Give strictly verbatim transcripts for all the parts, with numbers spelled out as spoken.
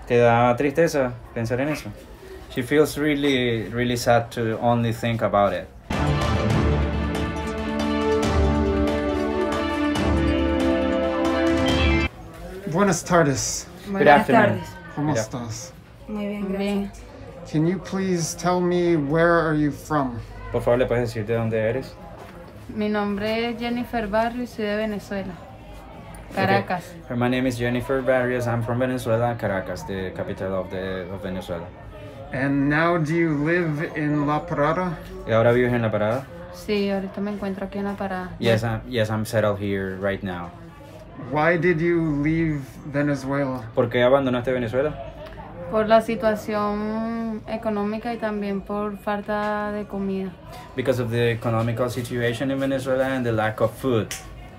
¿Te da tristeza pensar en eso? She feels really, really sad to only think about it. Buenas tardes. Buenas tardes. ¿Cómo Good estás? Muy bien, gracias. Can you please tell me where are you from? Por favor, ¿le puedes decir de dónde eres? Mi nombre es Jennifer Barrio y soy de Venezuela, Caracas. Okay. My name is Jennifer Barrios. I'm from Venezuela, Caracas, the capital of, the, of Venezuela. And now do you live in La Parada? ¿Y ahora vives en La Parada? Sí, ahorita me encuentro aquí en La Parada. Yes, I'm, yes, I'm settled here right now. Why did you leave Venezuela? ¿Por qué abandonaste Venezuela? Por la situación económica y también por falta de comida. Because of the economical situation in Venezuela and the lack of food.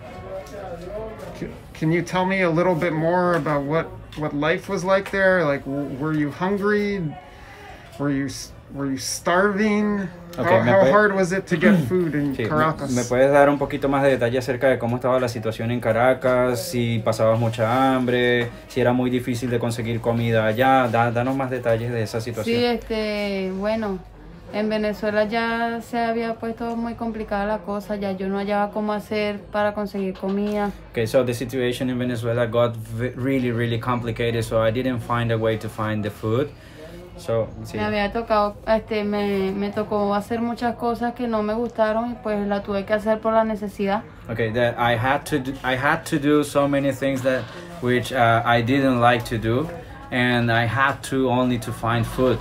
C- Can you tell me a little bit more about what, what life was like there? Like, w- were you hungry? Were you s- were you starving? Okay, how me how puede- hard was it to get food in Sí, Caracas? ¿me, me puedes dar un poquito más de detalle acerca de cómo estaba la situación en Caracas? Si pasabas mucha hambre, si era muy difícil de conseguir comida allá. Da, danos más detalles de esa situación. Sí, este, bueno, en Venezuela ya se había puesto muy complicada la cosa, ya yo no hallaba cómo hacer para conseguir comida. Okay, so the situation in Venezuela got v- really, really complicated, so I didn't find a way to find the food. So, sí. Me había tocado, este, me, me tocó hacer muchas cosas que no me gustaron y pues la tuve que hacer por la necesidad. Okay, that I had to do, I had to do so many things that which uh, I didn't like to do, and I had to only to find food.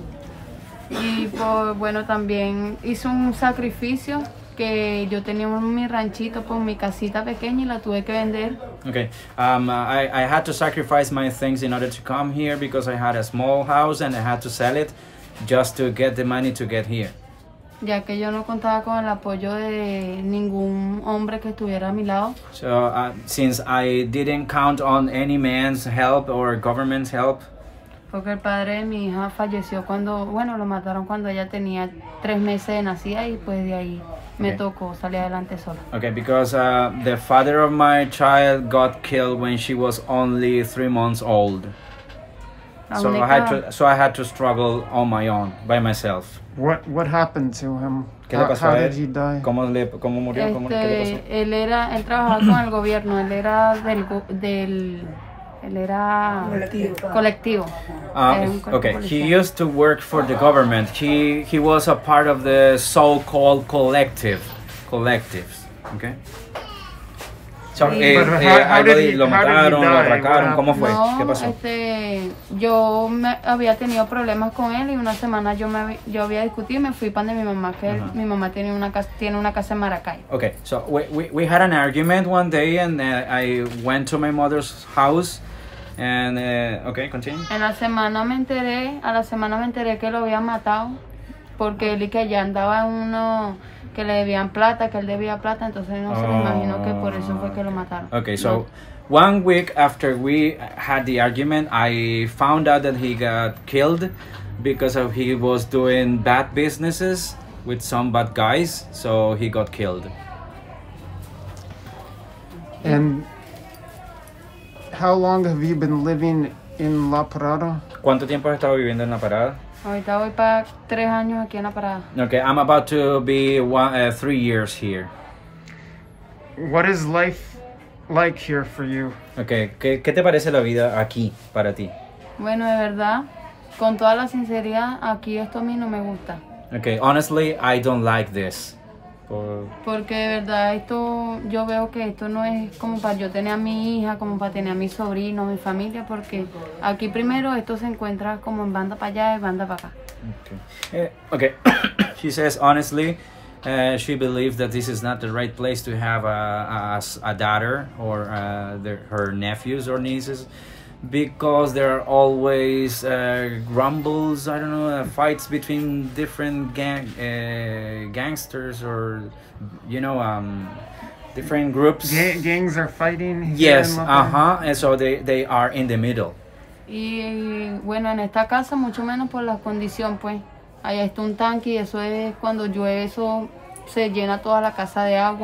Y pues bueno, también hice un sacrificio que yo tenía un- mi ranchito, pues mi casita pequeña y la tuve que vender. Okay, um, I, I had to sacrifice my things in order to come here because I had a small house and I had to sell it just to get the money to get here. Ya que yo no contaba con el apoyo de ningún hombre que estuviera a mi lado. So uh, since I didn't count on any man's help or government's help, Porque el padre de mi hija falleció cuando, bueno, lo mataron cuando ella tenía tres meses de nacida y pues de ahí me Ok. tocó salir adelante sola. okay, because uh, the father of my child got killed when she was only three months old. La So I única- had to, so I had to struggle on my own, by myself. What what happened to him? ¿Qué le How, pasó how a did él? he die? ¿Cómo, le, cómo murió? ¿Cómo, ¿Qué le pasó? Este, él era, él trabajaba con el gobierno, él era del, go- del él era colectivo. Um, Era un cuerpo okay, he policial. used to work for the government. He he was a part of the so-called collective, collectives. Okay. So, Sí. eh, But how- eh, how algo did de- he- lo how did he mataron, lo die? atracaron, What ¿cómo fue? No, ¿Qué pasó? este, yo me, había tenido problemas con él y una semana yo me habí- yo había discutido y me fui para de mi mamá, que él- Ajá. mi mamá tiene una casa, tiene una casa en Maracay. Okay, so we, we, we had an argument one day, and uh, I went to my mother's house, and uh, okay, continue. En la semana me enteré, a la semana me enteré que lo habían matado porque él y que ya andaba en uno que le debían plata, que él debía plata, entonces no se me Oh. imaginó que por eso fue que lo mataron. Okay, so No. one week after we had the argument, I found out that he got killed because of he was doing bad businesses with some bad guys, so he got killed. And how long have you been living in La Parada? ¿Cuánto tiempo has estado viviendo en La Parada? Ahorita voy para tres años aquí en la parada. Okay, I'm about to be one, uh, three years here. What is life like here for you? Okay, ¿qué, qué te parece la vida aquí para ti? Bueno, de verdad, con toda la sinceridad, aquí esto a mí no me gusta. Okay, honestly, I don't like this. Por- Porque de verdad esto, yo veo que esto no es como para yo tener a mi hija, como para tener a mi sobrino, mi familia, porque aquí primero esto se encuentra como en banda para allá y banda para acá. Okay. Eh, okay. She says honestly, uh, she believes that this is not the right place to have a, a s- a daughter or uh, their, her nephews or nieces, because there are always uh, grumbles. I don't know, uh, fights between different gang uh, gangsters or you know um, different groups. Ga- gangs are fighting here Yes, in La uh Parada? huh. And so they they are in the middle. Y bueno, en esta casa mucho menos por la condición, pues. Allá está un tanque y eso es cuando llueve, eso se llena toda la casa de agua.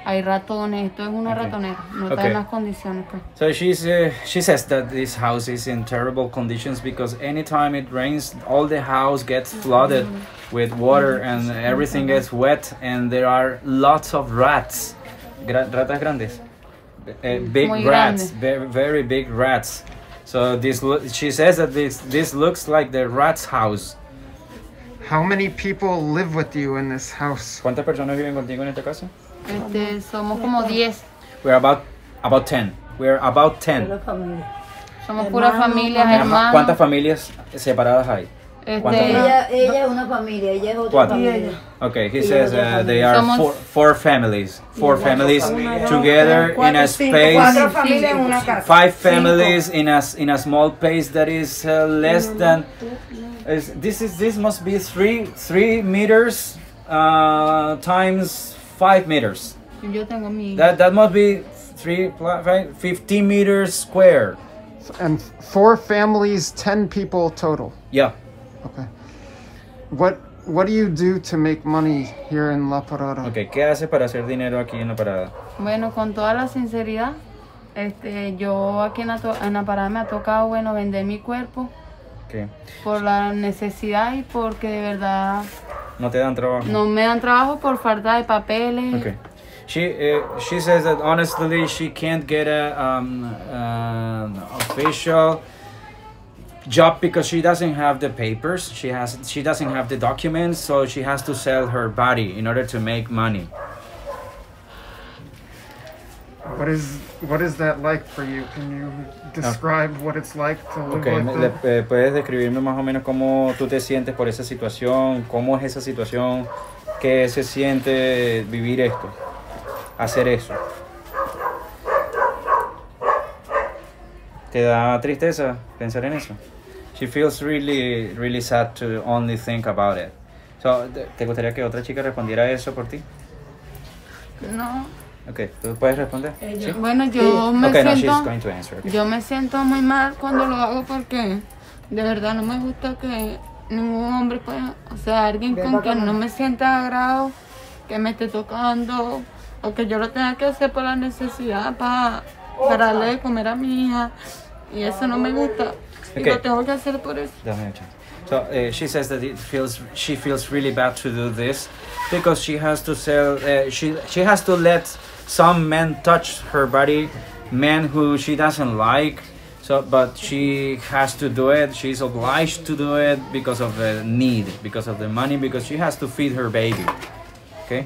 hay ratones, esto es una Okay. ratonera, no está Okay. en las condiciones pues. So she's uh, she says that this house is in terrible conditions because anytime it rains, all the house gets flooded with water and everything gets wet, and there are lots of rats, Gra- ratas grandes, uh, big Muy rats, grande. very, very big rats. So this lo- she says that this this looks like the rat's house. How many people live with you in this house? ¿Cuántas personas viven contigo en esta casa? Este, somos como diez, We're about about ten. We're about ten. somos pura familia, Ajá. hermanos. ¿Cuántas familias separadas hay? ¿Cuántas? Este, Ella, ella es una familia, ella es otra Cuatro. familia. Okay, he Y says otra uh, they familia. are Somos- four, four families, four families together in a Cuatro space, familias en una casa. five families in a s- in a small place that is uh, less than. Is, this is this must be three three meters uh, times five meters. yo tengo mi That that must be three pl- five, fifteen meters square. And four families, ten people total. Yeah. Okay. What What do you do to make money here in La Parada? Okay, ¿qué hace para hacer dinero aquí en la parada? Bueno, con toda la sinceridad, este, yo aquí en la, to- en la parada me ha tocado, bueno, vender mi cuerpo Okay. por la necesidad y porque de verdad No te dan trabajo. no me dan trabajo por falta de papeles. Okay. She uh, she says that honestly she can't get a um, an official job because she doesn't have the papers. She has she doesn't have the documents, so she has to sell her body in order to make money. What is What is that like for you? Can you describe what it's like to live Okay, like me- that? le- eh, ¿puedes describirme más o menos cómo tú te sientes por esa situación? ¿Cómo es esa situación? ¿Qué se siente vivir esto? Hacer eso. ¿Te da tristeza pensar en eso? She feels really, really sad to only think about it. So, ¿te- ¿te gustaría que otra chica respondiera eso por ti? No, Okay, ¿tú puedes responder? ¿Sí? bueno, yo me Okay, no, she's siento, going to answer. Okay. yo me siento muy mal cuando lo hago porque de verdad no me gusta que ningún hombre pueda, o sea, alguien con quien no me sienta agrado, que me esté tocando o que yo lo tenga que hacer por la necesidad para, para darle de comer a mi hija y eso no me gusta y Okay. lo tengo que hacer por eso. Dame un chance. So uh, she says that it feels she feels really bad to do this because she has to sell. Uh, she she has to let some men touch her body, men who she doesn't like. So, but she has to do it. She's obliged to do it because of the need, because of the money, because she has to feed her baby. Okay.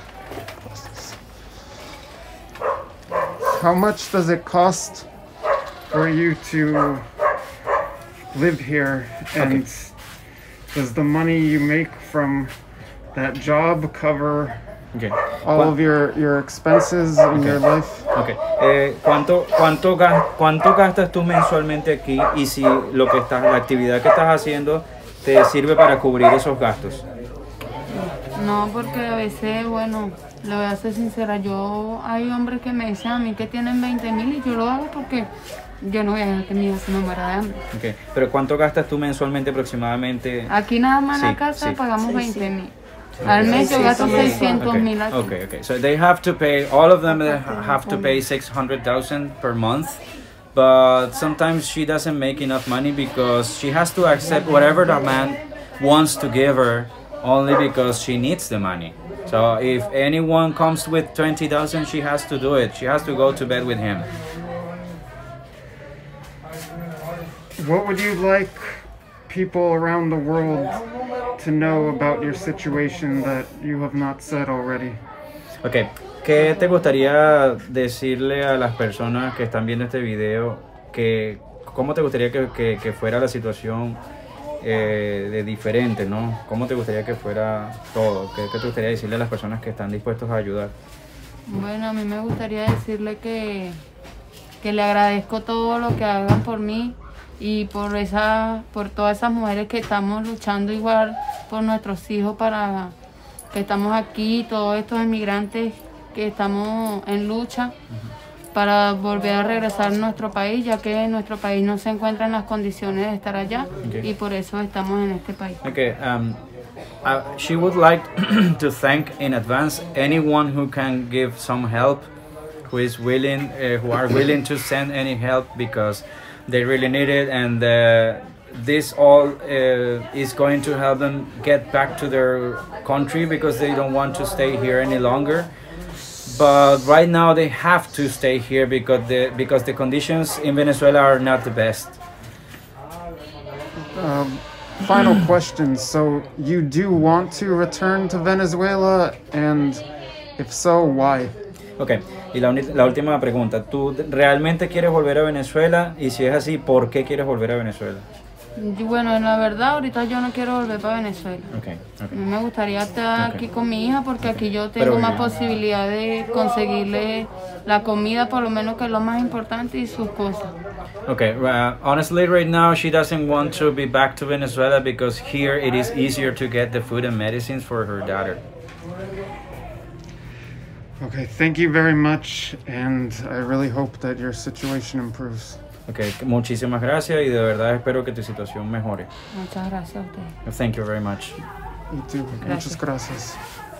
How much does it cost for you to live here? And does the money you make from that job cover Okay. all of your, your expenses in your life? Okay. Eh, ¿cuánto, cuánto, gas- ¿Cuánto gastas tú mensualmente aquí y si lo que estás, la actividad que estás haciendo te sirve para cubrir esos gastos? No, porque a veces, bueno, le voy a ser sincera, yo hay hombres que me dicen a mí que tienen veinte mil y yo lo hago porque yo no voy a dejar que mi hija se me muera de hambre. Okay. Pero ¿cuánto gastas tú mensualmente aproximadamente? Aquí nada más en Sí, la casa sí. pagamos veinte mil. Al mes yo gasto seiscientos mil aquí. Okay, okay. So they have to pay, all of them they ha- have to pay six hundred thousand per month. But sometimes she doesn't make enough money because she has to accept whatever the man wants to give her only because she needs the money. So if anyone comes with twenty thousand, she has to do it. She has to go to bed with him. What would you like people around the world to know about your situation that you have not said already? Ok, ¿qué te gustaría decirle a las personas que están viendo este video? Que, ¿Cómo te gustaría que, que, que fuera la situación eh, de diferente, ¿no? ¿Cómo te gustaría que fuera todo? ¿Qué, ¿Qué te gustaría decirle a las personas que están dispuestos a ayudar? Bueno, a mí me gustaría decirle que, que le agradezco todo lo que hagan por mí y por esa, por todas esas mujeres que estamos luchando igual por nuestros hijos, para que estamos aquí, todos estos inmigrantes que estamos en lucha para volver a regresar a nuestro país, ya que nuestro país no se encuentra en las condiciones de estar allá Okay. y por eso estamos en este país. Okay, um, uh, she would like to thank in advance anyone who can give some help, who is willing, uh, who are willing to send any help because they really need it, and uh, this all uh, is going to help them get back to their country because they don't want to stay here any longer. But right now they have to stay here because the because the conditions in Venezuela are not the best. Um, final question. So you do want to return to Venezuela, and if so, why? Ok, y la, uni- la última pregunta, ¿tú realmente quieres volver a Venezuela? Y si es así, ¿por qué quieres volver a Venezuela? Y bueno, la verdad, ahorita yo no quiero volver para Venezuela. Ok, A ok. mí me gustaría estar Ok. aquí con mi hija porque aquí yo Pero tengo más bien. posibilidad de conseguirle la comida, por lo menos, que es lo más importante, y sus cosas. Okay, uh, honestly, right now she doesn't want to be back to Venezuela because here it is easier to get the food and medicines for her daughter. Okay, thank you very much, and I really hope that your situation improves. Okay, muchísimas gracias y de verdad espero que tu situación mejore. Muchas gracias a ustedes. Thank you very much. You too. Muchas Gracias. gracias.